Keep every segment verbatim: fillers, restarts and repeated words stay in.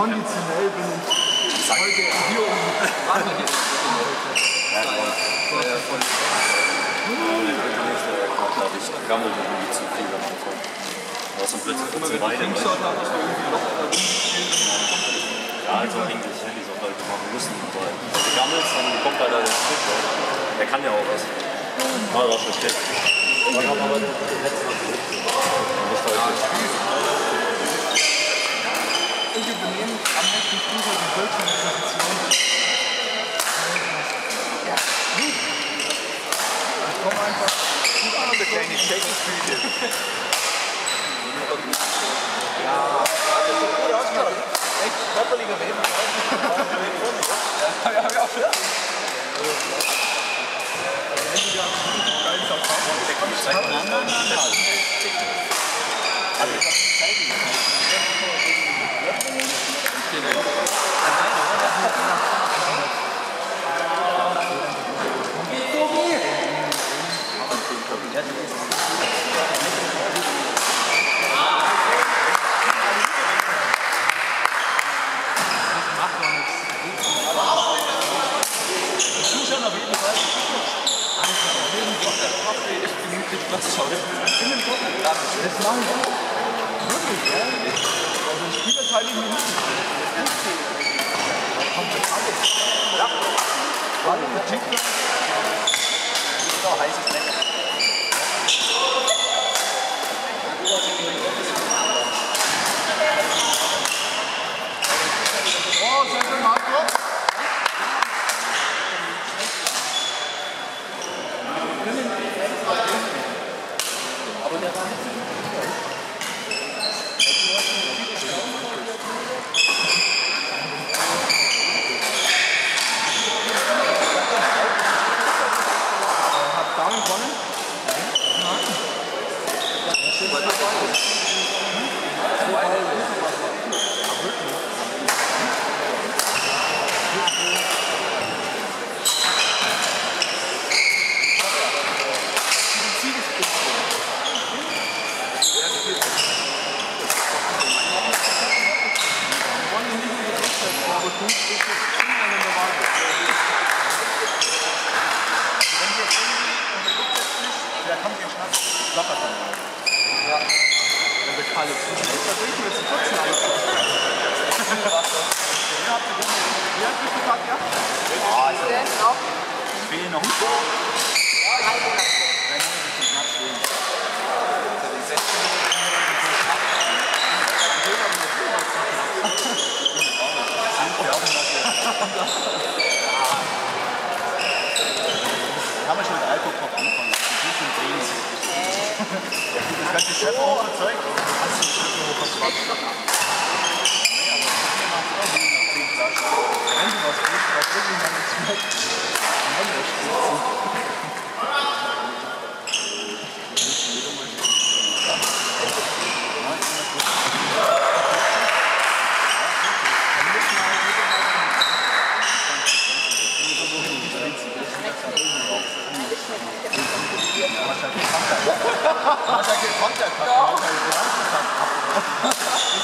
konditionell bin und heute hier um Rande geht. Ja, voll. Ja, voll. Ich gammel irgendwie zu viel am Anfang. Aber so plötzlich wird es weiter. Ja, also eigentlich hätte ich es auch Leute machen müssen. Aber wenn du gammelst, dann kommt halt der Schritt. Der kann ja auch was. Aber das ist okay. Wir haben aber den letzten Mal gesucht. Und wir benehmen am nächsten Spieltag die virtuelle Position. Ja, gut. Ich komme einfach gut an. Der kleine Shake-Spiele. Ja, das sieht gut aus, Karl. Echt körperlicher Leben. Ja, ja, ja. Das machen wir wirklich, ja? Also die Spieler teile mir nicht. Da kommt jetzt alles. Ja. Alle mit Tickler. Das ist auch heißes Netz. Oh, sehr schön, Marco. Aber der war nicht so gut. Hat Darwin gewonnen? Nein. Ja. Wenn wir Kalle zwischen ist, dann bringen wir jetzt die Putzen alle zu. Wie habt ihr denn? Wie hat es gesagt, ja? Ja, also. Ich fehlen noch ein paar. Ja, drei Monate. Drei Monate zum knapp stehen. Wir haben ja schon mit Alkohol drauf angefangen. Das ganze Schöpfer Zeug. Hast du Schöpfer hochgeschwatzt? Nee, aber das macht auch Sinn nach zehn Flaschen. Wenn du was willst, was wirklich mal nicht schmeckt, dann haben wir das. Was er gekonnt hat, was er gekonnt hat.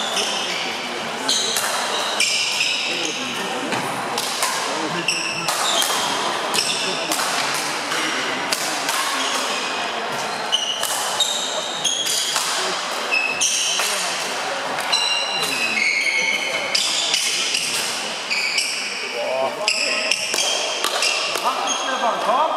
Mach dich, Stefan, komm!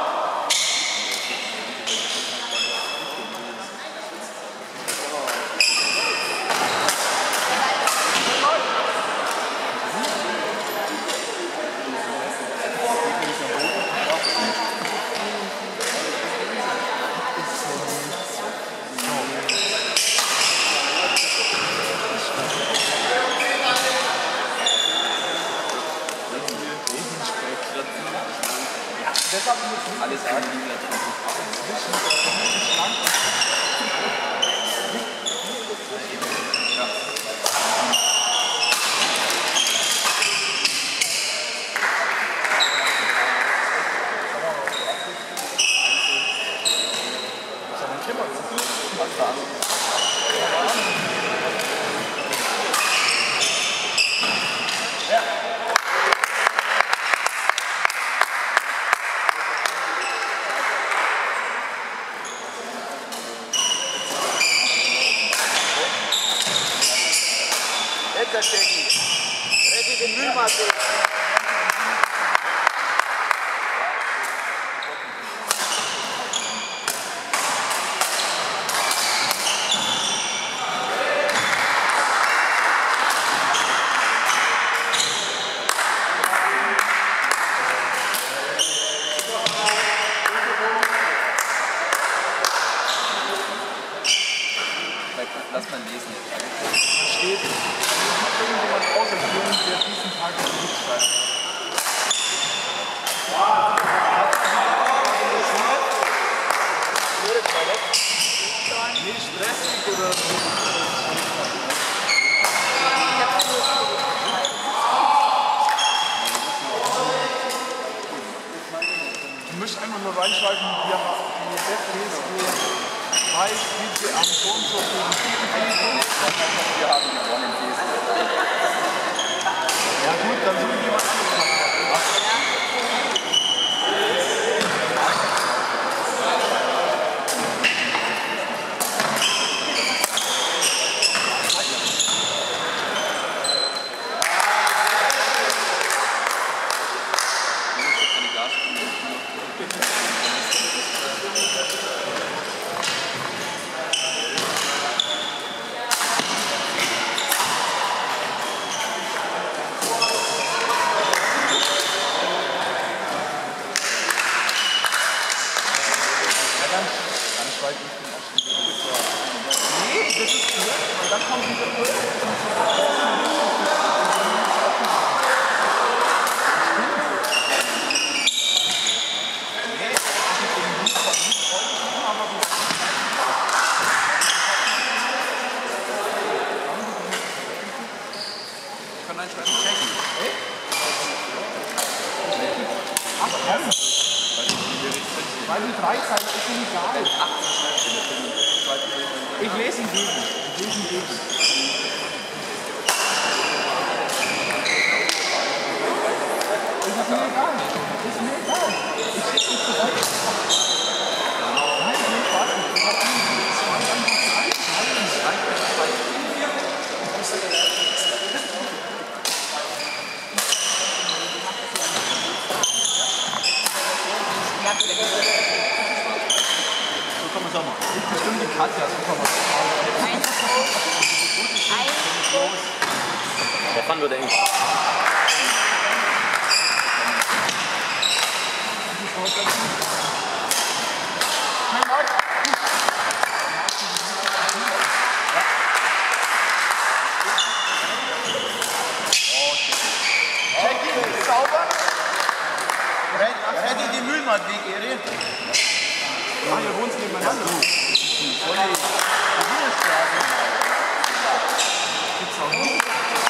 Deshalb muss alles sagen. Ja. weiter, Jackie. Rette den Müllmasse. Lass mal lesen jetzt. Da steht, hat irgendjemand auserwählt, der diesen Tag mitschreibt. Nicht stressig oder du müsst einfach nur reinschreiben, wir haben die F W S G heißt, wie sie am so und so gegen Kiel gehen. Wir haben gewonnen, T S G. Ja gut, dann suche ich jemand anderes machen. Nee, das ist gut, weil dann kommt diese Pulse. Ich kann einen Schreiben checken. Ach, komm! Weil die drei Zeilen ist mir egal. Ich lese ihn gegen. Ich lese ihn gegen. Das ist mir egal. Das ist mir egal. Ich schicke ihn zurück. Nein, ich will Spaß nicht. Ich habe ihn so, komm mal, sag mal. Ich bestimmt die Katja. So, komm mal. Der Fan wird eng. Jackie, sauber. Rette die Müllmatte weg, Erik. Ah, ihr wohnt nebeneinander. Voll die Ruhestraße. Gibt's auch nicht.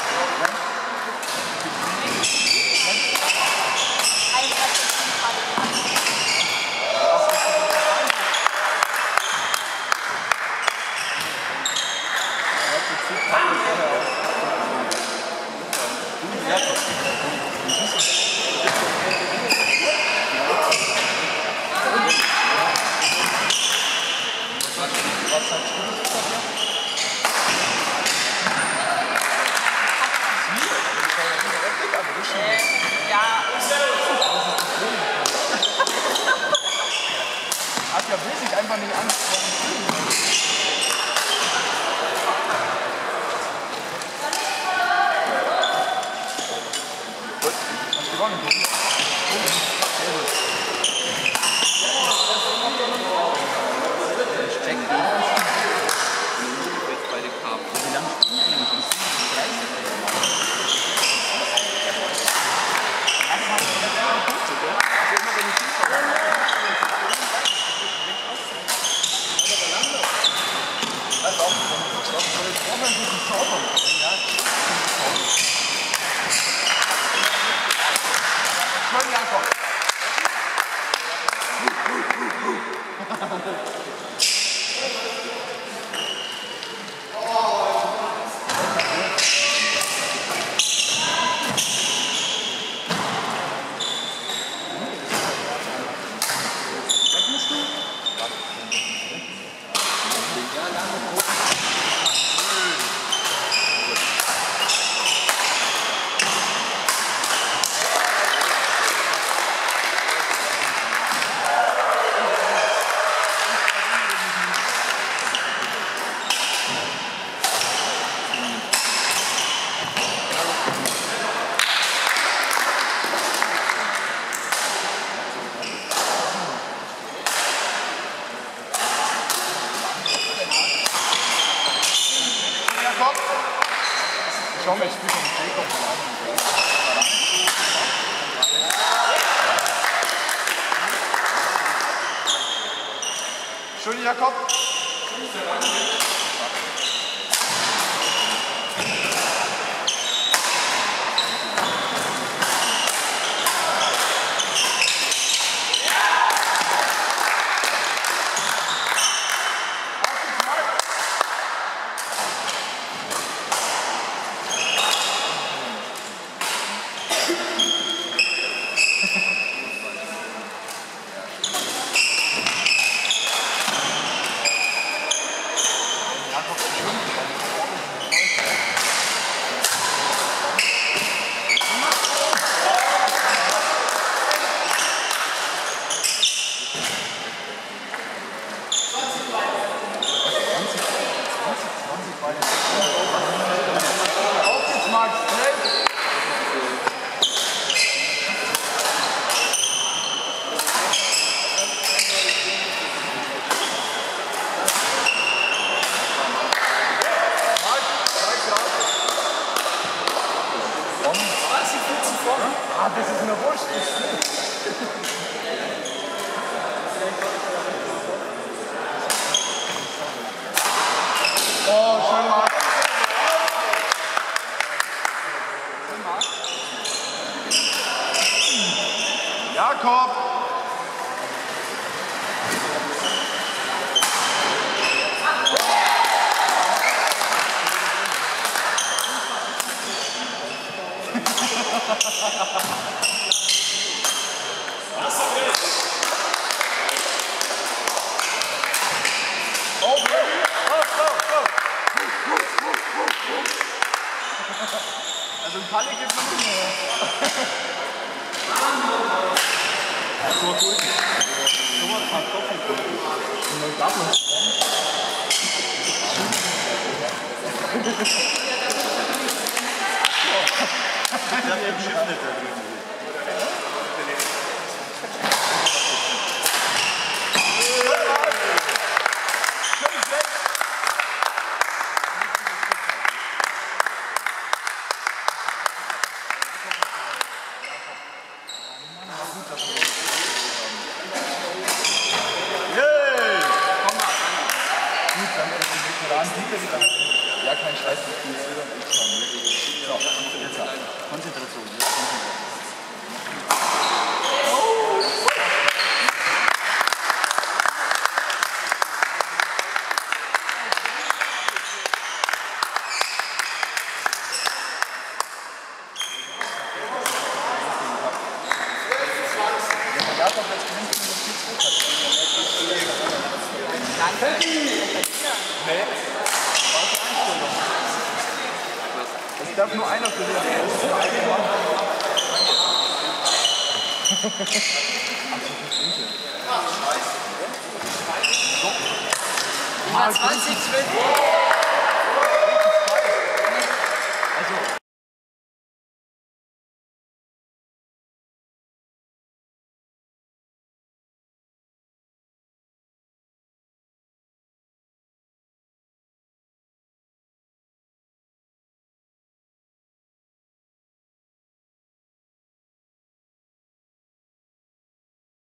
Katja will sich einfach nicht ansprechen. Gut, hast du gewonnen? Ich check die. Jetzt bei den Karten. Wie lange spielen die nicht? Jakob. Schau mal, ich spiele von Jakob an. Schön, Jakob. Ah, das ist mir wurscht. Oh, schön, Marc. Jakob. Oh, baby. Oh, go, go. Also ein Palle gibt man nicht mehr. Das war gut. So was hat Doppel. Und dann darf man es. Ich hab eben Schiff nicht da drüben. Ja, kein Scheiß, ich spiele es wieder und ich schaue. So, jetzt ab. Konzentration. Jetzt Konzentration. Der Jakob jetzt gewinnt, wenn du viel Zug hast. Danke. Nee. Es darf nur einer für dich. zwanzig, zwölf.